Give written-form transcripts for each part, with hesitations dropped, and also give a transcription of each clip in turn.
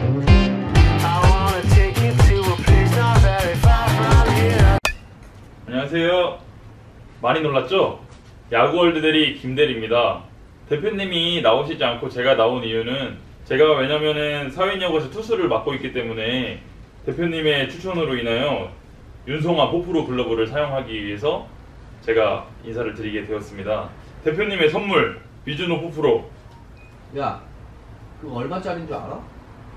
안녕하세요. 많이 놀랐죠? 야구월드 대리 김대리입니다. 대표님이 나오시지 않고 제가 나온 이유는 제가 왜냐면은 사회인야구에서 투수를 맡고 있기 때문에 대표님의 추천으로 인하여 윤송아 포프로 글러브를 사용하기 위해서 제가 인사를 드리게 되었습니다. 대표님의 선물 미즈노 포프로. 야, 그거 얼마짜리인 줄 알아?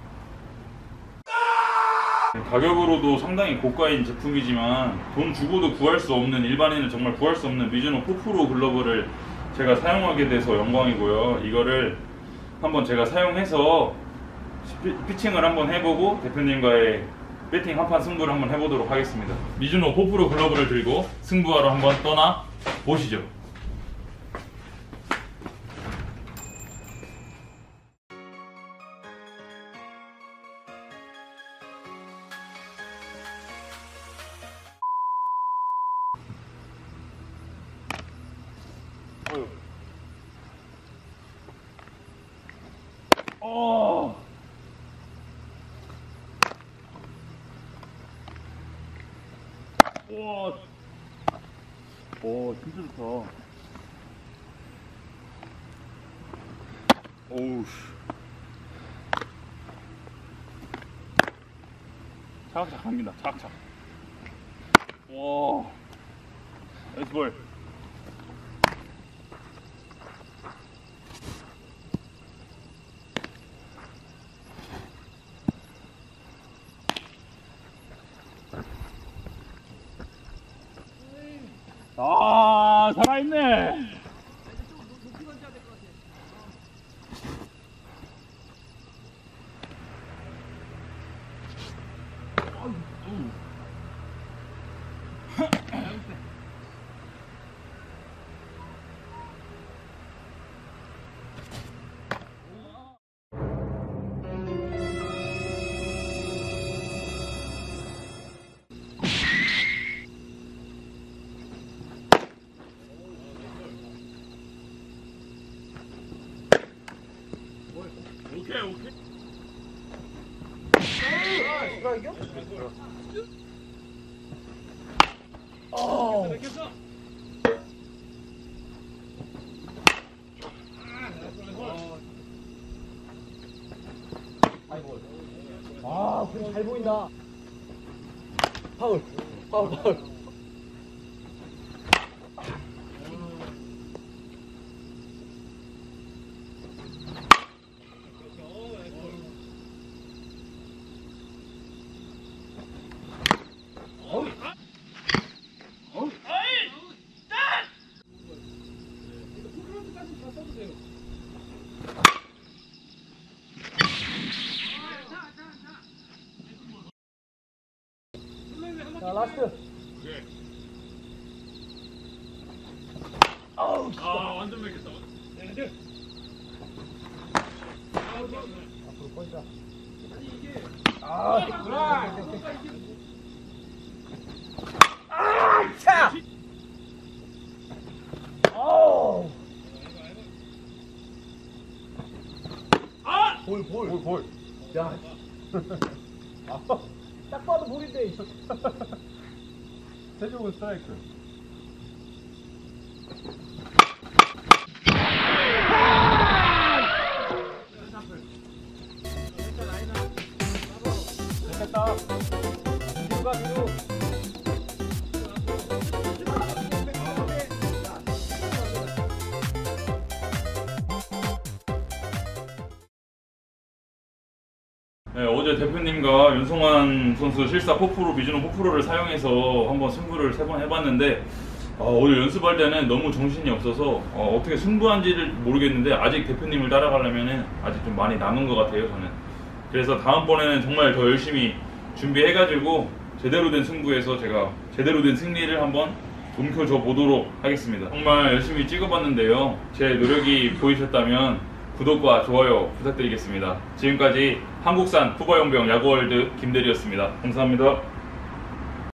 가격으로도 상당히 고가인 제품이지만 돈 주고도 구할 수 없는, 일반인은 정말 구할 수 없는 미즈노 포프로 글러브를 제가 사용하게 돼서 영광이고요. 이거를 한번 제가 사용해서 피칭을 한번 해보고 대표님과의 배팅 한판 승부를 한번 해보도록 하겠습니다. 미즈노 포프로 글러브를 들고 승부하러 한번 떠나 보시죠. 우와. 오, 진짜 좋다. 오우. 차각차각 당긴다, 차각차각. 와. 나이스 볼. 아, 살아있네. 오케이, 오케이. 스트라이크야? 아, 그래 잘 보인다. 파울, 파울, 파울. 자, 라스트. 오케이. 아우, 완전 맥혔다. 네. 앞으로 꺼지자. 차! 아우! 볼. 야. 딱 봐도 볼인데. 최종은 스트라이크. 됐다. 뒤로 가, 뒤로. 네, 어제 대표님과 윤송환 선수 실사 포프로, 미즈노 포프로를 사용해서 한번 승부를 3번 해봤는데 오늘 연습할 때는 너무 정신이 없어서 어떻게 승부한지를 모르겠는데 아직 대표님을 따라가려면 아직 좀 많이 남은 것 같아요, 저는. 그래서 다음번에는 정말 더 열심히 준비해가지고 제대로 된 승부에서 제가 제대로 된 승리를 한번 움켜줘 보도록 하겠습니다. 정말 열심히 찍어봤는데요, 제 노력이 보이셨다면 구독과 좋아요 부탁드리겠습니다. 지금까지 한국산 푸바용병 야구월드 김대리였습니다. 감사합니다.